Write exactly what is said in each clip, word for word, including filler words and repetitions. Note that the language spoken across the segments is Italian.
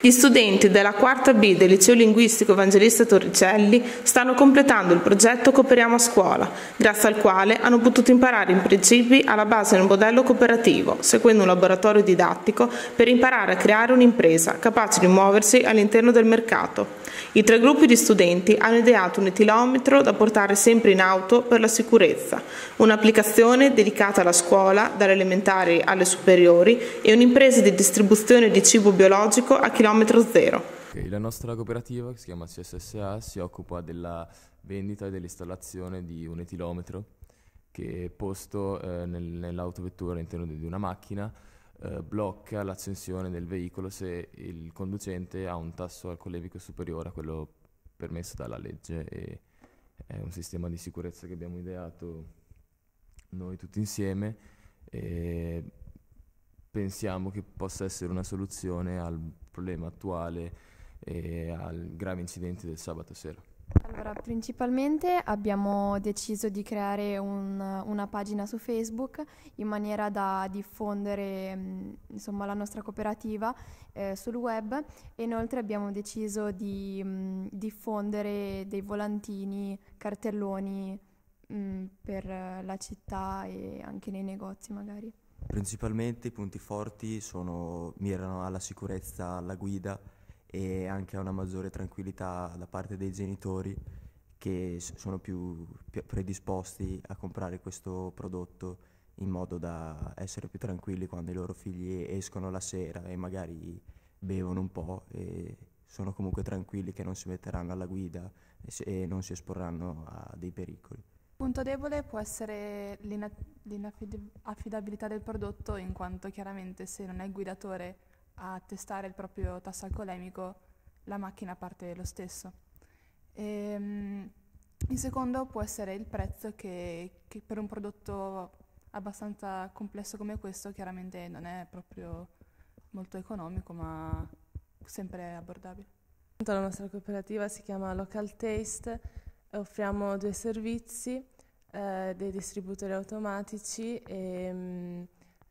Gli studenti della quarta B del Liceo Linguistico Evangelista Torricelli stanno completando il progetto Cooperiamo a Scuola, grazie al quale hanno potuto imparare i principi alla base del modello cooperativo, seguendo un laboratorio didattico per imparare a creare un'impresa capace di muoversi all'interno del mercato. I tre gruppi di studenti hanno ideato un etilometro da portare sempre in auto per la sicurezza, un'applicazione dedicata alla scuola, dalle elementari alle superiori, e un'impresa di distribuzione di cibo biologico a chilometro zero. Okay, la nostra cooperativa, che si chiama C S S A, si occupa della vendita e dell'installazione di un etilometro che, posto eh, nel, nell'autovettura all'interno di una macchina, eh, blocca l'accensione del veicolo se il conducente ha un tasso alcolemico superiore a quello permesso dalla legge. E è un sistema di sicurezza che abbiamo ideato noi tutti insieme e pensiamo che possa essere una soluzione al problema attuale e ai gravi incidenti del sabato sera. Allora, principalmente abbiamo deciso di creare un, una pagina su Facebook in maniera da diffondere mh, insomma, la nostra cooperativa eh, sul web, e inoltre abbiamo deciso di mh, diffondere dei volantini, cartelloni mh, per la città e anche nei negozi magari. Principalmente i punti forti sono, mirano alla sicurezza alla guida e anche a una maggiore tranquillità da parte dei genitori, che sono più, più predisposti a comprare questo prodotto in modo da essere più tranquilli quando i loro figli escono la sera e magari bevono un po' e sono comunque tranquilli che non si metteranno alla guida e, se, e non si esporranno a dei pericoli. Il punto debole può essere l'inaffidabilità del prodotto, in quanto chiaramente se non è il guidatore a testare il proprio tasso alcolemico, la macchina parte lo stesso. E, um, il secondo può essere il prezzo, che, che per un prodotto abbastanza complesso come questo chiaramente non è proprio molto economico, ma sempre abbordabile. La nostra cooperativa si chiama Local Taste e offriamo due servizi, eh, dei distributori automatici e mh,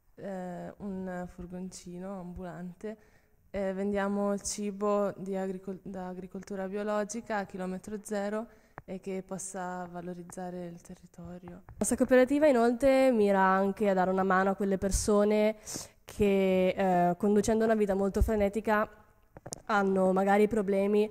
eh, un furgoncino ambulante. Eh, vendiamo cibo di agricol- da agricoltura biologica a chilometro zero e che possa valorizzare il territorio. La nostra cooperativa inoltre mira anche a dare una mano a quelle persone che eh, conducendo una vita molto frenetica hanno magari problemi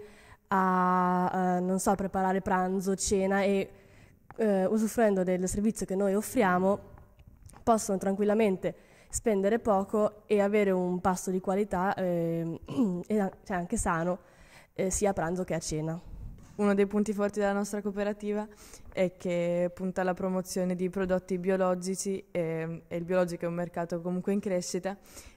a, eh, non so, preparare pranzo, cena, e eh, usufruendo del servizio che noi offriamo possono tranquillamente spendere poco e avere un pasto di qualità eh, e cioè anche sano eh, sia a pranzo che a cena. Uno dei punti forti della nostra cooperativa è che punta alla promozione di prodotti biologici e, e il biologico è un mercato comunque in crescita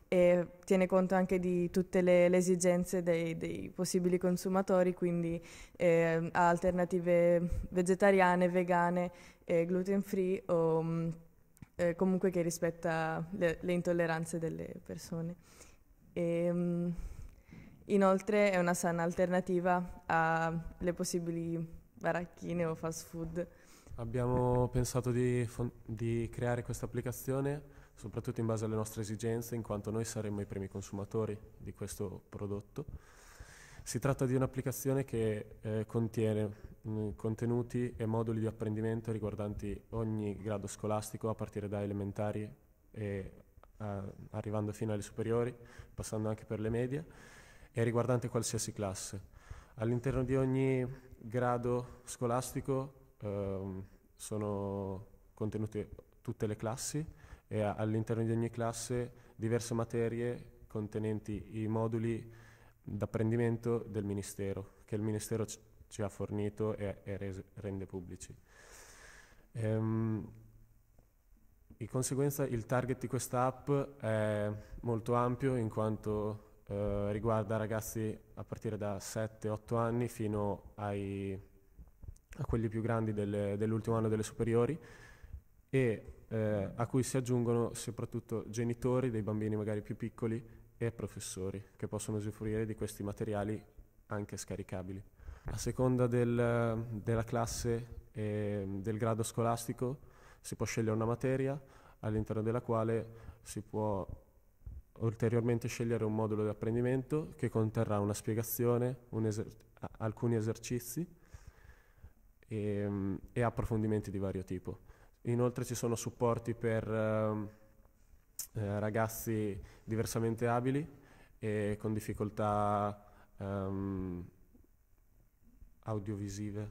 e tiene conto anche di tutte le, le esigenze dei, dei possibili consumatori, quindi eh, ha alternative vegetariane, vegane, eh, gluten free o eh, comunque che rispetta le, le intolleranze delle persone. E, um, inoltre è una sana alternativa alle possibili baracchine o fast food. Abbiamo pensato di, di creare questa applicazione soprattutto in base alle nostre esigenze, in quanto noi saremmo i primi consumatori di questo prodotto. Si tratta di un'applicazione che eh, contiene mh, contenuti e moduli di apprendimento riguardanti ogni grado scolastico, a partire da elementari e a, arrivando fino alle superiori, passando anche per le medie, e riguardante qualsiasi classe. All'interno di ogni grado scolastico eh, sono contenute tutte le classi, e all'interno di ogni classe diverse materie contenenti i moduli d'apprendimento del Ministero, che il Ministero ci ha fornito e, e rese, rende pubblici. Ehm, di conseguenza il target di questa app è molto ampio, in quanto eh, riguarda ragazzi a partire da sette otto anni fino ai, a quelli più grandi delle, dell'ultimo anno delle superiori, e eh, a cui si aggiungono soprattutto genitori dei bambini magari più piccoli e professori che possono usufruire di questi materiali anche scaricabili. A seconda del, della classe e del grado scolastico si può scegliere una materia all'interno della quale si può ulteriormente scegliere un modulo di apprendimento che conterrà una spiegazione, un eser- alcuni esercizi e, e approfondimenti di vario tipo. Inoltre ci sono supporti per eh, eh, ragazzi diversamente abili e con difficoltà ehm, audiovisive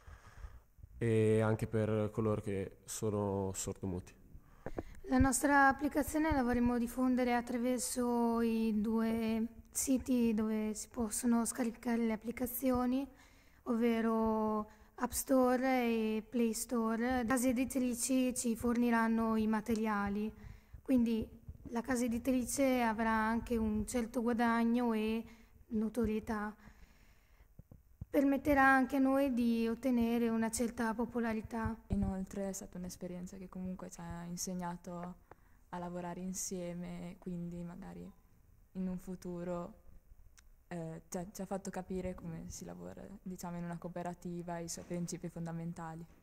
e anche per coloro che sono sordomuti. La nostra applicazione la vorremmo diffondere attraverso i due siti dove si possono scaricare le applicazioni, ovvero App Store e Play Store. Le case editrici ci forniranno i materiali, quindi la casa editrice avrà anche un certo guadagno e notorietà. Permetterà anche a noi di ottenere una certa popolarità. Inoltre è stata un'esperienza che comunque ci ha insegnato a lavorare insieme, quindi magari in un futuro eh, ci, ha, ci ha fatto capire come si lavora, diciamo, in una cooperativa e i suoi principi fondamentali.